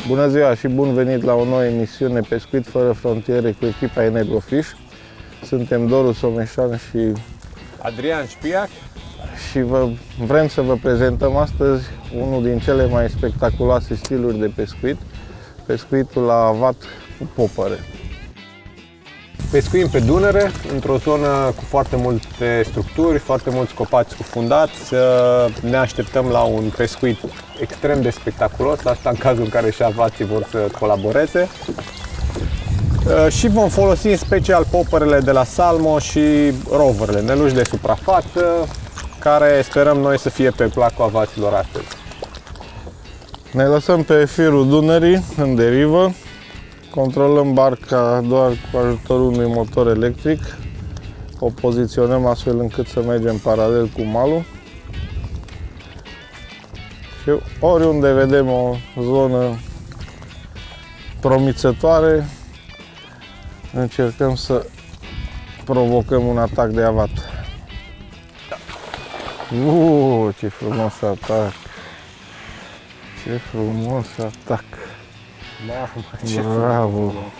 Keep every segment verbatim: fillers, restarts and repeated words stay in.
Bună ziua și bun venit la o nouă emisiune Pescuit fără frontiere cu echipa Energofish. Suntem Doru Someșan și Adrian Șpiac și vă, vrem să vă prezentăm astăzi unul din cele mai spectaculoase stiluri de pescuit, pescuitul la avat cu popăre. Pescuim pe Dunăre, într-o zonă cu foarte multe structuri, foarte mulți copaci scufundați. Ne așteptăm la un pescuit extrem de spectaculos, asta în cazul în care și avații vor să colaboreze. Și vom folosi în special popărele de la Salmo și roverele, neluși de suprafață, care sperăm noi să fie pe placul avaților astăzi. Ne lăsăm pe firul Dunării, în derivă. Controlăm barca doar cu ajutorul unui motor electric. O poziționăm astfel încât să mergem paralel cu malul. Și oriunde vedem o zonă promițătoare, încercăm să provocăm un atac de avat. Uuu, ce frumos atac! Ce frumos atac! Mamă, ce bravo!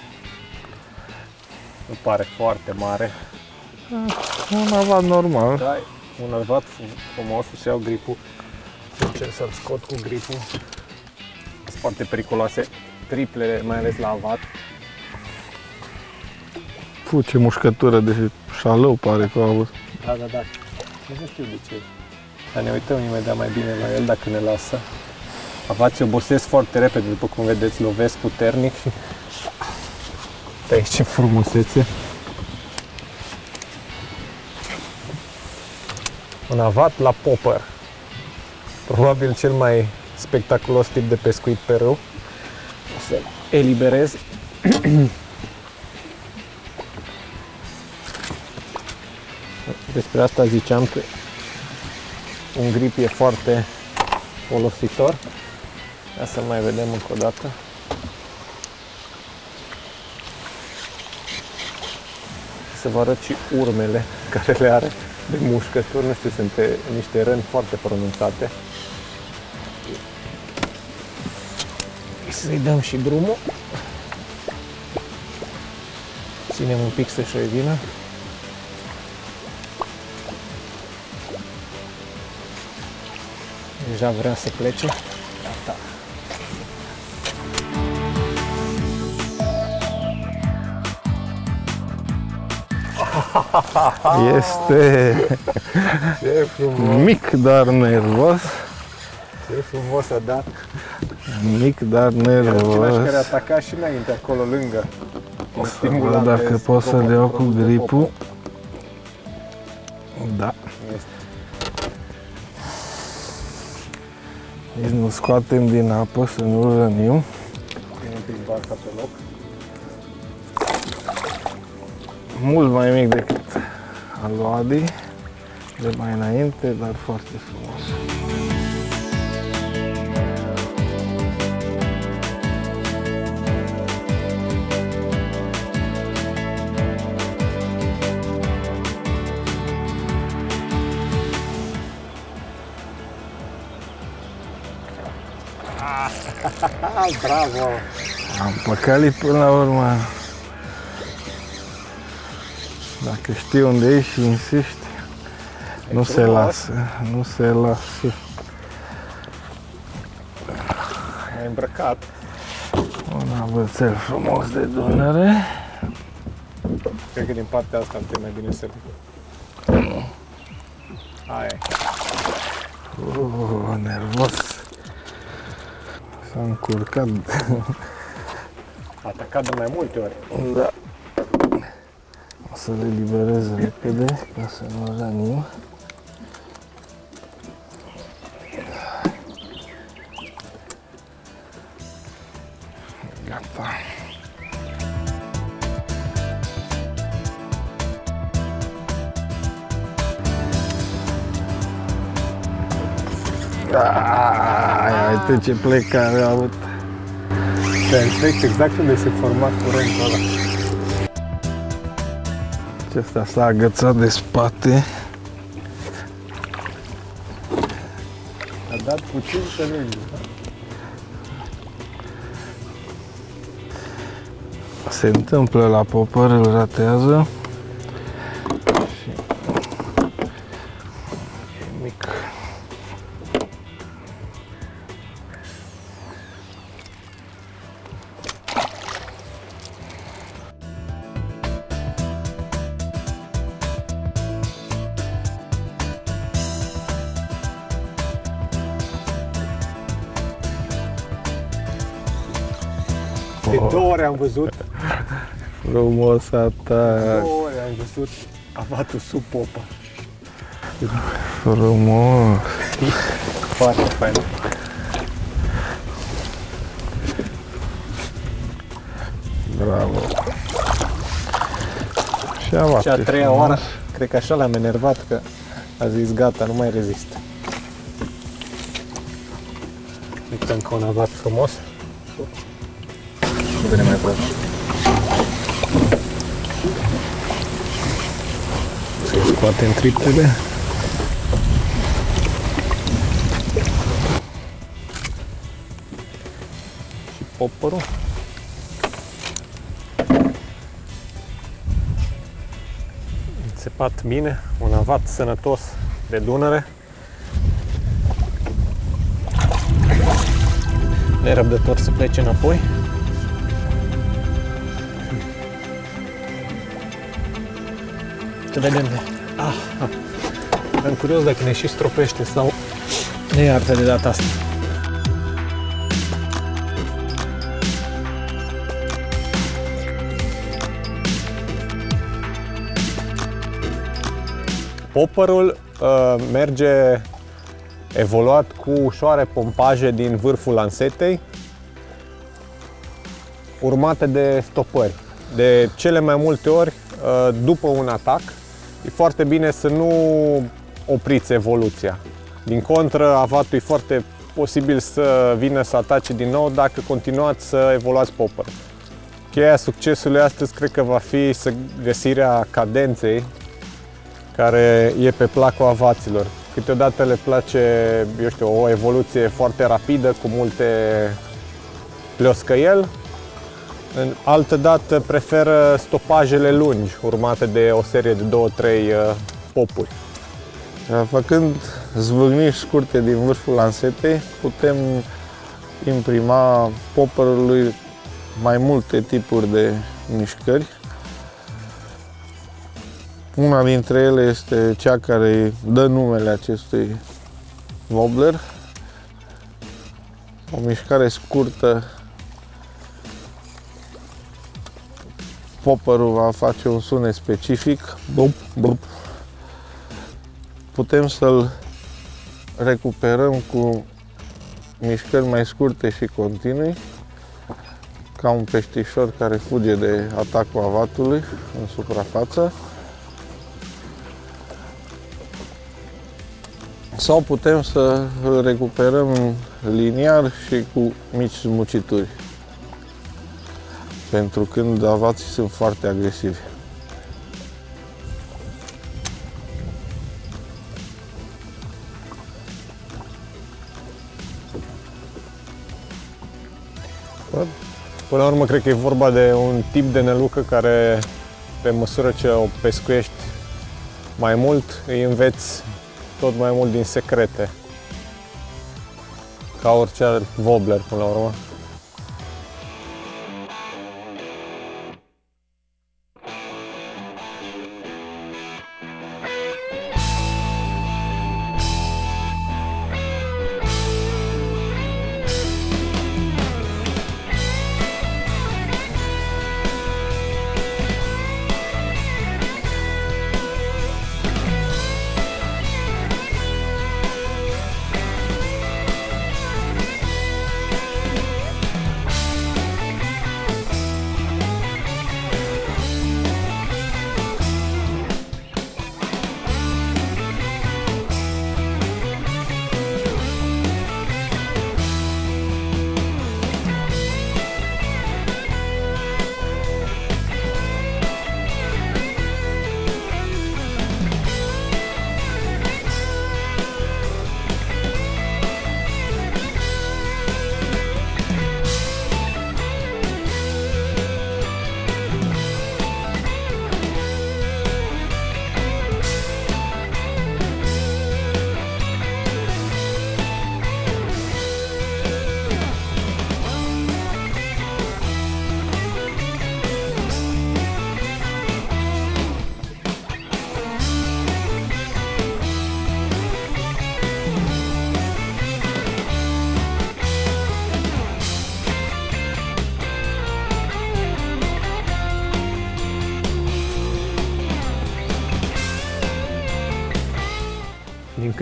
Nu pare foarte mare. Un avat normal. Da, un avat frumos, să iau gripul. Să încerc să-l scot cu gripul. Sunt foarte periculoase triplele, mai ales la avat. Fu, ce mușcătură de șalău pare că a avut. Da, da, da. Nu știu de ce. Dar ne uităm imediat mai bine la el dacă ne lasă. Avații obosesc foarte repede, după cum vedeți, lovesc puternic. Aici ce frumusețe! Un avat la popper. Probabil cel mai spectaculos tip de pescuit pe râu. O să eliberez. Despre asta ziceam că un grip e foarte folositor. Ia să mai vedem încă o dată. Să vă arăt și urmele care le are de mușcături. Nu știu, sunt niște răni foarte pronunțate. Să-i dăm și drumul. Ținem un pic să-și revină. Deja vrea să plece. Gata. Este Ce frumos! mic, dar nervos. Ce frumos a dat! Mic, dar Același nervos. care ataca și înainte, acolo lângă. O să văd dacă pot să-l iau cu gripul. Da. Este. Nici nu scoatem din apă să nu rănim. Un pic barca pe loc. Mult mai mic decât al lui Adi de mai înainte, dar foarte frumos. Bravo! Am păcălit până la urmă. Dacă știi unde ești și insisti, E nu se frumos. lasă, nu se lasă. Ai îmbrăcat. Un avățel frumos de Dunăre. Cred că din partea asta ar fi mai bine să... Aia e. Uh, nervos. S-a încurcat. A atacat de mai multe ori. Da. O să le liberez repede ca să nu rănim. Gata. Ai, uite ce plecare a avut. Perfect, exact unde se forma curentul ăla. Acesta s-a agățat de spate. A dat puțin pe lângă. Se întâmplă la popăr, îl ratează și e mic. De două ori am văzut, Frumos atac. două ori am văzut avatul sub popă. Frumos. Foarte fain. Bravo. Și avat. Și a treia oară, cred că așa l-am enervat că a zis gata, nu mai rezist. Uite încă un avat frumos. Nu vine mai prost. Să-i scoatem triptele. Și popărul. Înțepat bine, un avat sănătos de Dunăre. Nerăbdător să plece înapoi. Să vedem de... Ah, ah. Am curios dacă ne și stropește sau ne iartă de data asta. Popărul uh, merge evoluat cu ușoare pompaje din vârful lansetei, urmate de stopări. De cele mai multe ori, uh, după un atac, e foarte bine să nu opriți evoluția. Din contră, avatul e foarte posibil să vină să atace din nou dacă continuați să evoluați popărul. Cheia succesului astăzi cred că va fi să găsirea cadenței care e pe placul avaților. Câteodată le place, eu știu, o evoluție foarte rapidă, cu multe plioscăiel. În altă dată preferă stopajele lungi, urmate de o serie de două trei popuri. Făcând zvârniși scurte din vârful lansetei, putem imprima popărului mai multe tipuri de mișcări. Una dintre ele este cea care dă numele acestui wobbler. O mișcare scurtă. Popperul va face un sunet specific. Bup, bup. Putem să-l recuperăm cu mișcări mai scurte și continui, ca un peștișor care fuge de atacul avatului în suprafață. Sau putem să îl recuperăm liniar și cu mici smucituri, pentru când avații sunt foarte agresivi. Până la urmă, cred că e vorba de un tip de nălucă care, pe măsură ce o pescuiești mai mult, îi înveți tot mai mult din secrete. Ca orice alt wobbler, până la urmă.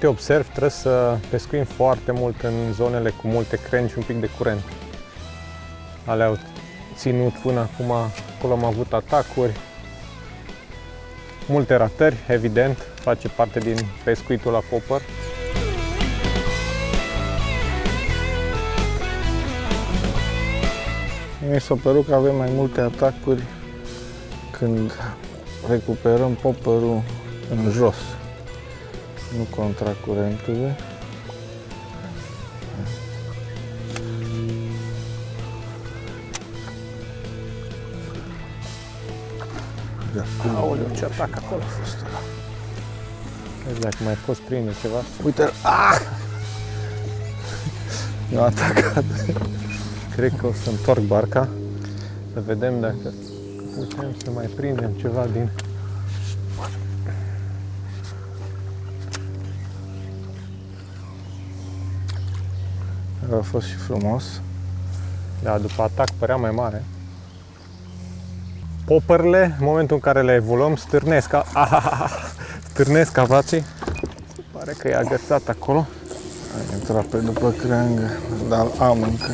multe observ, trebuie să pescuim foarte mult în zonele cu multe creni și un pic de curent. Alea au ținut până acum, acolo am avut atacuri, multe ratări, evident, face parte din pescuitul la popper. Mi s-a părut că avem mai multe atacuri când recuperăm popperul în jos, nu contra curentului. Aoleu, ce atac acolo a fost ăla. Vezi dacă mai poți prinde ceva. Uite, ah! Nu a atacat. Cred că o să întorc barca, să vedem dacă putem să mai prindem ceva din... A fost și frumos. Da, după atac părea mai mare. Popperle, în momentul în care le evoluăm, stârnesc, a... stârnesc avații. Se pare că e agățat acolo. A intrat pe după creangă, dar am încă.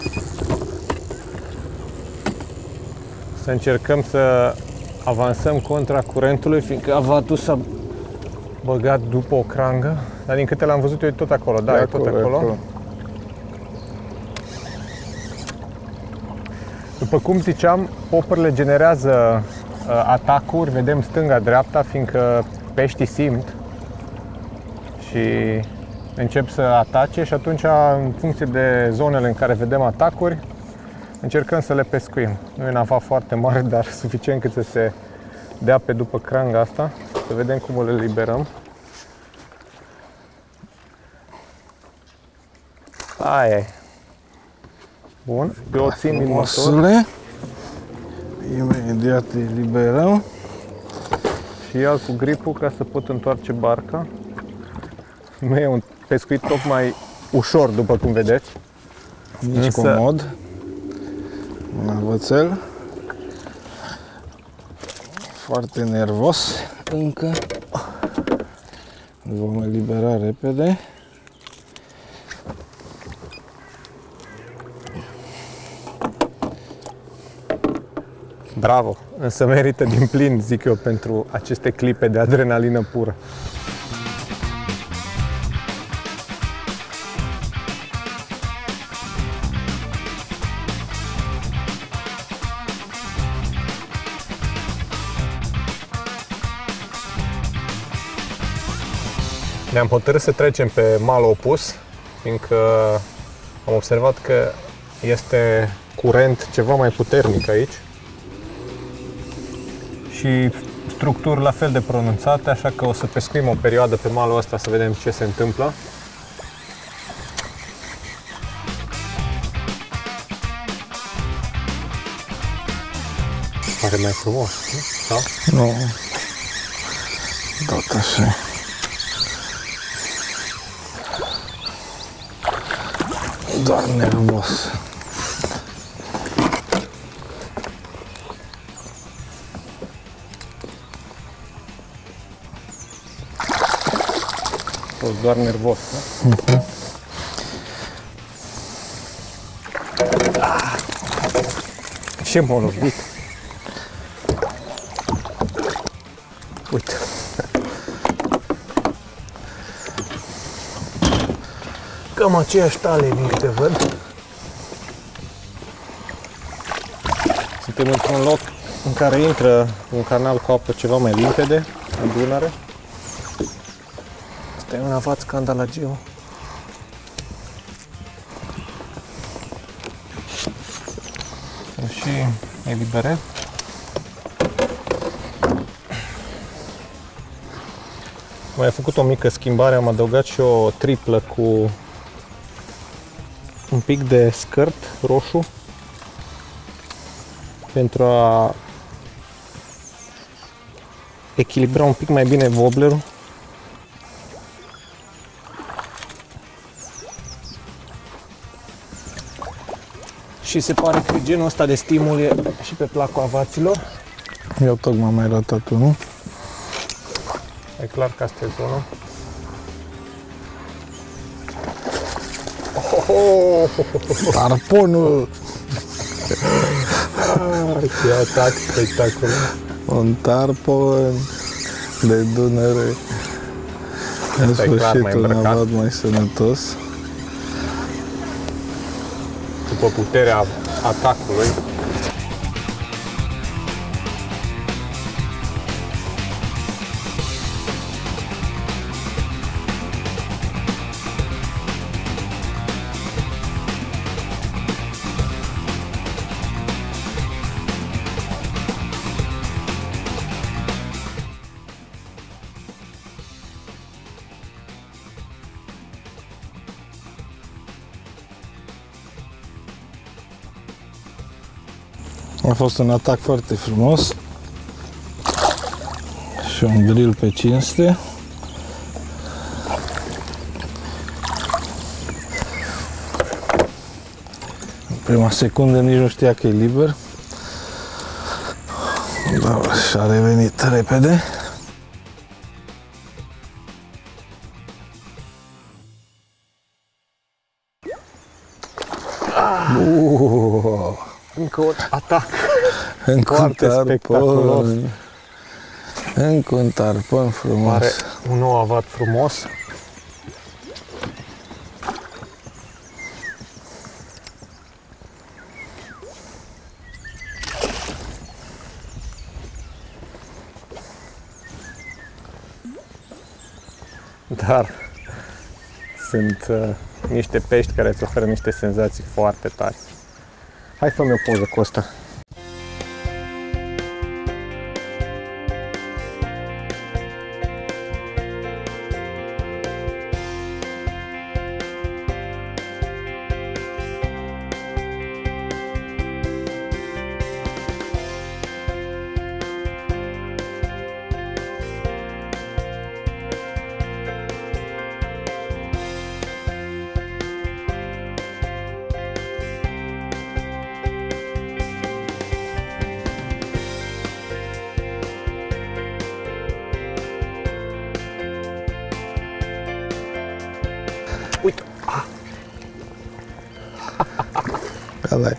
Să încercăm să avansăm contra curentului, fiindcă avatul s-a băgat după o crangă. Dar din câte l-am văzut eu, e tot acolo. Da, De e acolo, tot acolo. acolo. După cum ziceam, popperle generează uh, atacuri, vedem stânga-dreapta, fiindcă peștii simt și încep să atace și atunci, în funcție de zonele în care vedem atacuri, încercăm să le pescuim. Nu e un avat foarte mare, dar suficient cât să se dea pe după cranga asta, să vedem cum o le liberăm. Aia e. Bun, eu o țin din motor. Imediat îi liberăm. Și iau cu gripul ca să pot întoarce barca. Nu e un pescuit tocmai ușor, după cum vedeți. Nici Însă... comod. Un avățel. Foarte nervos încă. Îl vom elibera repede. Bravo! Însă merită din plin, zic eu, pentru aceste clipe de adrenalină pură. Ne-am hotărât să trecem pe malul opus, fiindcă am observat că este curent ceva mai puternic aici și structuri la fel de pronunțate, așa că o să pescuim o perioadă pe malul ăsta să vedem ce se întâmplă. Pare mai frumos, nu? Da? Nu. Tot așa. Doar nervos. Fost doar nervos, nu? Uh-huh. Ah. Ce m-a lovit? Uite. Cam aceeași talie din câte văd. Suntem într-un loc în care intră un canal cu apă ceva mai limpede, în Dunăre. Asta e un avat scandalagiu. Să și eliberez. Mai am făcut o mică schimbare, am adăugat și o triplă cu un pic de scărt roșu pentru a echilibra un pic mai bine wobblerul. Și se pare că genul ăsta de stimul e și pe placul avaților. Eu tocmai am mai ratat unul. E clar că asta e zona. Oh! Tarponul! Ah, ce atac spectaculos! Un tarpon de Dunăre. În Asta e clar mai sfârșit un îmbrăcat. avat mai sănătos. După puterea atacului. A fost un atac foarte frumos și un grill pe cinste. În prima secundă nici nu știa că e liber, dar și-a revenit repede. Uh, Încă un atac. încă un Foarte spectaculos. tarpon. Încă un tarpon frumos. Are un nou avat frumos. Dar sunt uh, niște pești care îți oferă niște senzații foarte tari. Hai fă-mi o poză cu ăsta. Uite! Ah. Ăla-i.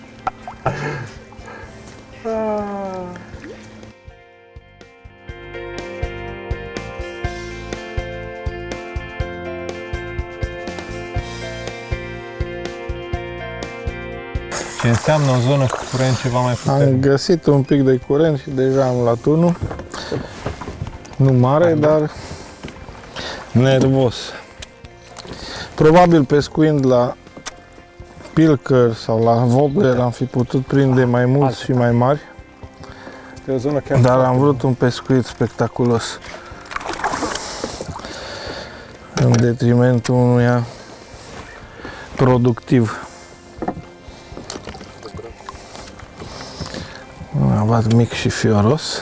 Ce înseamnă o zonă cu curent ceva mai Am puternic? găsit un pic de curent și deja am luat unul. Nu mare, dar nervos. Probabil pescuind la pilcăr sau la wobbler am fi putut prinde mai mulți și mai mari, E o zonă chiar dar foarte am vrut un pescuit spectaculos în detrimentul unuia productiv. Un avat mic și fioros.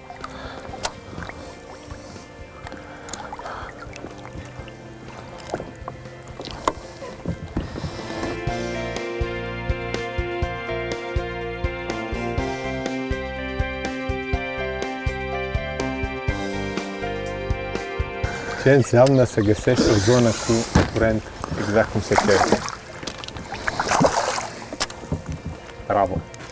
Ce înseamnă să găsești o zonă cu curent exact cum se cere? Bravo!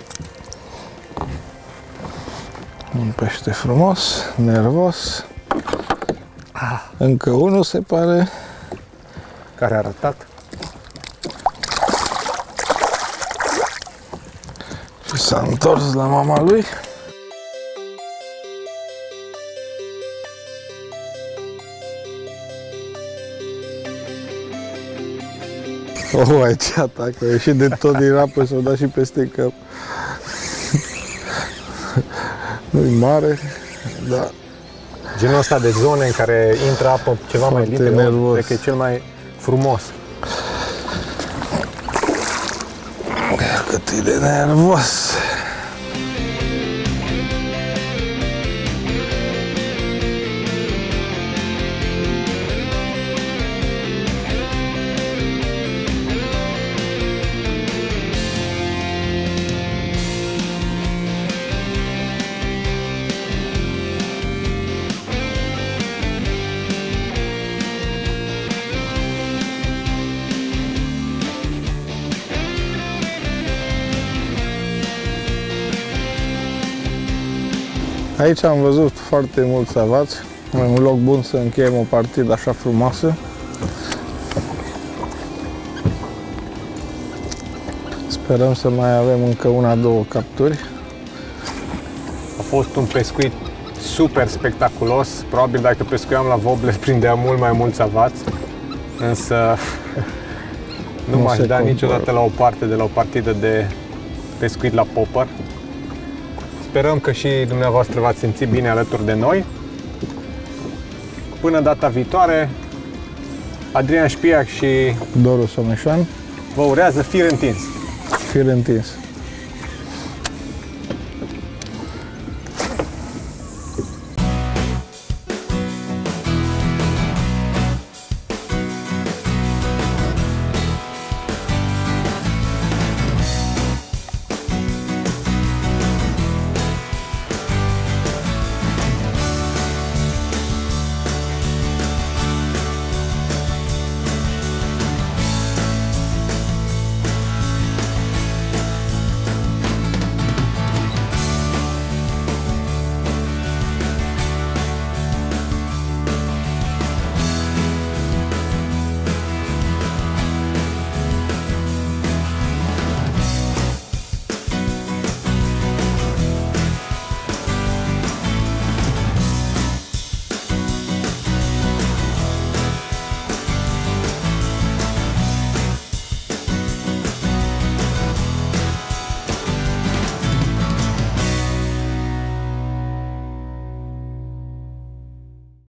Un pește frumos, nervos. Încă unul se pare. Care a arătat? Și s-a întors la mama lui. Oh, ai ce atac, a ieșit de tot din apă, s-o dat și peste cap. Nu-i mare, dar Genul ăsta de zone în care intră apă ceva mai Foarte limpede, nervos. cred că e cel mai frumos. cât e de nervos. Aici am văzut foarte mulți savați, un loc bun să încheiem o partidă așa frumoasă. Sperăm să mai avem încă una, două capturi. A fost un pescuit super spectaculos. Probabil dacă pescuiam la voble prindeam mult mai mulți savați, însă nu, nu m-aș da niciodată la o parte de la o partidă de pescuit la popper. Sperăm că și dumneavoastră v-ați simțit bine alături de noi. Până data viitoare, Adrian Șpiac și Doru Someșan vă urează fir întins. Fir întins.